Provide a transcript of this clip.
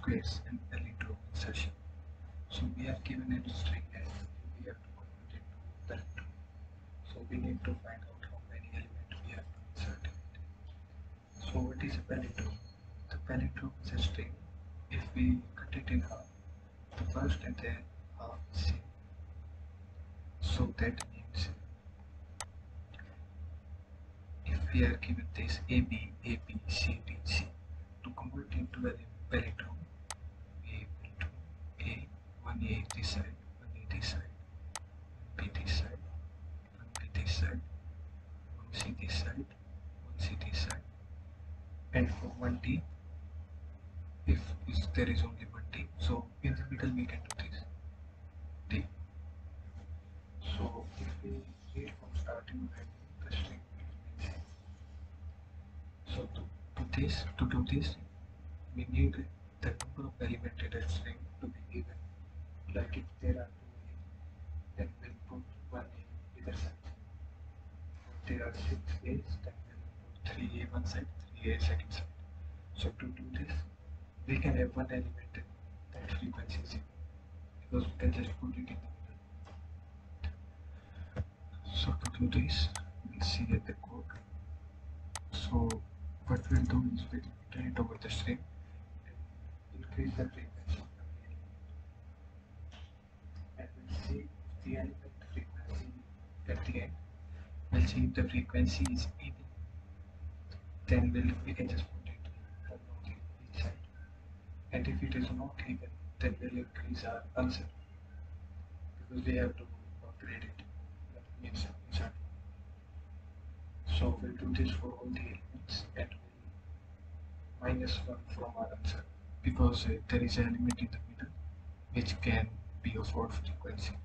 Xsquares and palindrome insertion. So we are given a string and we have to convert it to palindrome. So we need to find out how many elements we have to insert in it. So what is a palindrome? The palindrome is a string. If we cut it in half, the first and the half is same. So that means if we are given this AB, AB, CD, C, to convert into a palindrome, we will do A, 1A this side, 1A this side, 1B this side, 1B this side, 1C this side, 1C this side, and for 1D, if there is only 1D, so in the middle we can do this D. So if we read from starting to ending, the string will remain same. So to do this, we need the number of elements in a string to be given. Like if there are 2A, then we'll put 1A either side. If there are 6A's, then we'll put 3A one side, 3A second side. So to do this, we can have one element that frequency is 0, because we can just put it in the middle. So to do this, we'll see at the code. So what we'll do is we'll iterate over the string and increase the frequency of the element. And we'll see if the element frequency at the end. We'll see if the frequency is even. Then we can just put it on each side. And if it is not even, then we'll increase our answer, because we have to upgrade it. That means insert. So we'll do this for all the elements and we'll minus 1 from our answer, because there is an element in the middle which can be of odd frequency.